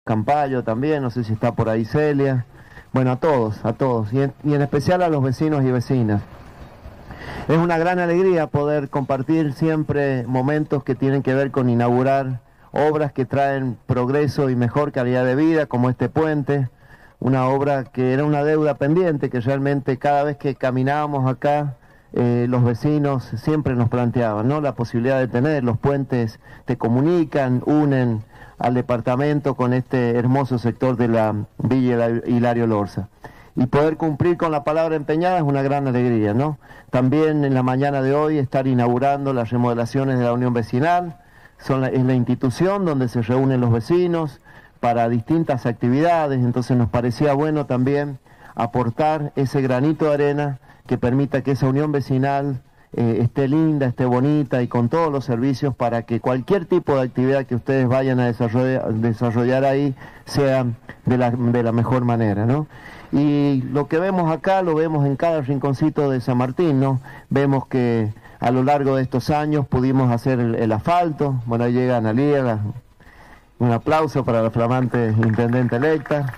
Campayo también, no sé si está por ahí Celia. Bueno, a todos, y en especial a los vecinos y vecinas. Es una gran alegría poder compartir siempre momentos que tienen que ver con inaugurar obras que traen progreso y mejor calidad de vida, como este puente, una obra que era una deuda pendiente, que realmente cada vez que caminábamos acá, los vecinos siempre nos planteaban, ¿no? La posibilidad de tener los puentes, te comunican, unen al departamento con este hermoso sector de la Villa Hilario Lorza. Y poder cumplir con la palabra empeñada es una gran alegría, ¿no? También en la mañana de hoy estar inaugurando las remodelaciones de la Unión Vecinal, es la institución donde se reúnen los vecinos para distintas actividades, entonces nos parecía bueno también aportar ese granito de arena que permita que esa unión vecinal esté linda, esté bonita y con todos los servicios para que cualquier tipo de actividad que ustedes vayan a desarrollar ahí sea de la mejor manera, ¿no? Y lo que vemos acá lo vemos en cada rinconcito de San Martín, ¿no? Vemos que a lo largo de estos años pudimos hacer el asfalto. Bueno, ahí llega Analía, un aplauso para la flamante intendente electa.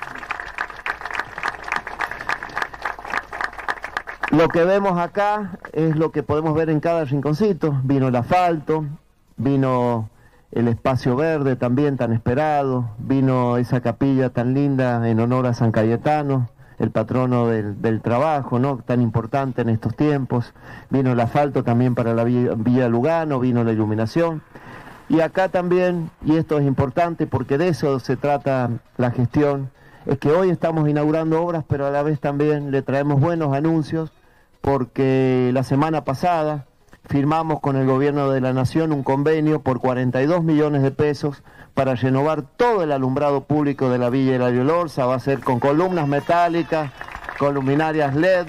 Lo que vemos acá es lo que podemos ver en cada rinconcito. Vino el asfalto, vino el espacio verde también tan esperado, vino esa capilla tan linda en honor a San Cayetano, el patrono del trabajo, ¿no? Tan importante en estos tiempos. Vino el asfalto también para la Villa Lugano, vino la iluminación. Y acá también, y esto es importante porque de eso se trata la gestión, es que hoy estamos inaugurando obras, pero a la vez también le traemos buenos anuncios, porque la semana pasada firmamos con el gobierno de la Nación un convenio por 42 millones de pesos para renovar todo el alumbrado público de la Villa Hilario Lorza. Va a ser con columnas metálicas, con luminarias LED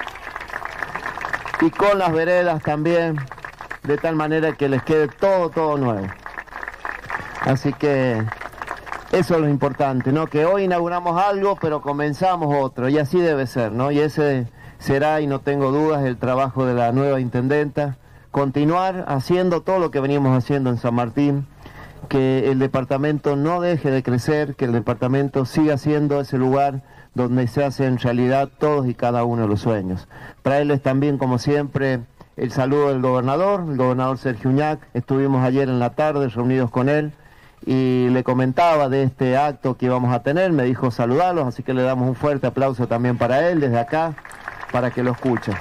y con las veredas también, de tal manera que les quede todo nuevo. Así que eso es lo importante, ¿no? Que hoy inauguramos algo, pero comenzamos otro, y así debe ser, ¿no? Y ese será, y no tengo dudas, el trabajo de la nueva intendenta, continuar haciendo todo lo que venimos haciendo en San Martín, que el departamento no deje de crecer, que el departamento siga siendo ese lugar donde se hacen realidad todos y cada uno de los sueños. Traerles también, como siempre, el saludo del gobernador, el gobernador Sergio Uñac. Estuvimos ayer en la tarde reunidos con él y le comentaba de este acto que íbamos a tener, me dijo saludarlos, así que le damos un fuerte aplauso también para él desde acá, para que lo escuchen.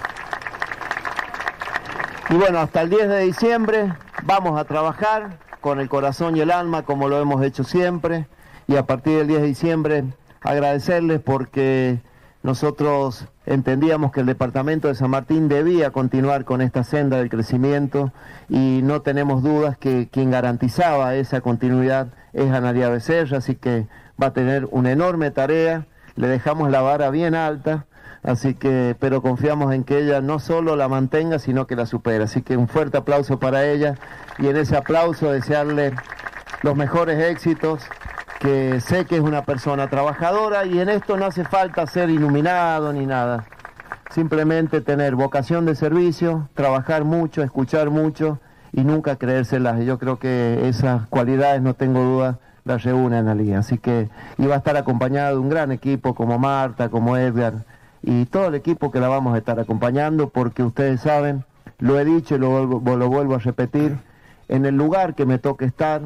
Y bueno, hasta el 10 de diciembre vamos a trabajar con el corazón y el alma, como lo hemos hecho siempre, y a partir del 10 de diciembre agradecerles porque nosotros entendíamos que el departamento de San Martín debía continuar con esta senda del crecimiento y no tenemos dudas que quien garantizaba esa continuidad es Analía Becerra, así que va a tener una enorme tarea, le dejamos la vara bien alta, así que, pero confiamos en que ella no solo la mantenga, sino que la supere. Así que un fuerte aplauso para ella y en ese aplauso desearle los mejores éxitos, que sé que es una persona trabajadora y en esto no hace falta ser iluminado ni nada. Simplemente tener vocación de servicio, trabajar mucho, escuchar mucho y nunca creérselas. Y yo creo que esas cualidades, no tengo duda, las reúne Analía. Así que iba a estar acompañada de un gran equipo como Marta, como Edgar, y todo el equipo que la vamos a estar acompañando, porque ustedes saben, lo he dicho y lo vuelvo a repetir, en el lugar que me toque estar,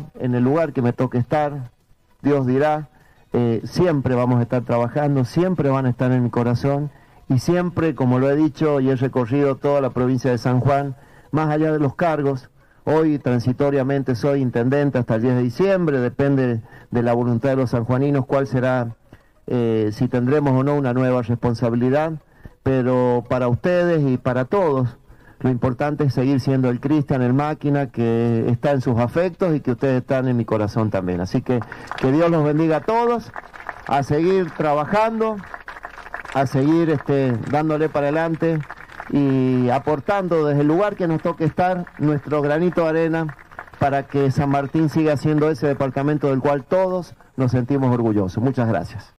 Dios dirá, siempre vamos a estar trabajando, siempre van a estar en mi corazón, y siempre, como lo he dicho y he recorrido toda la provincia de San Juan, más allá de los cargos, hoy transitoriamente soy intendente hasta el 10 de diciembre, depende de la voluntad de los sanjuaninos cuál será, si tendremos o no una nueva responsabilidad, pero para ustedes y para todos, lo importante es seguir siendo el Cristian, el máquina, que está en sus afectos y que ustedes están en mi corazón también. Así que Dios los bendiga a todos, a seguir trabajando, a seguir dándole para adelante y aportando desde el lugar que nos toque estar nuestro granito de arena para que San Martín siga siendo ese departamento del cual todos nos sentimos orgullosos. Muchas gracias.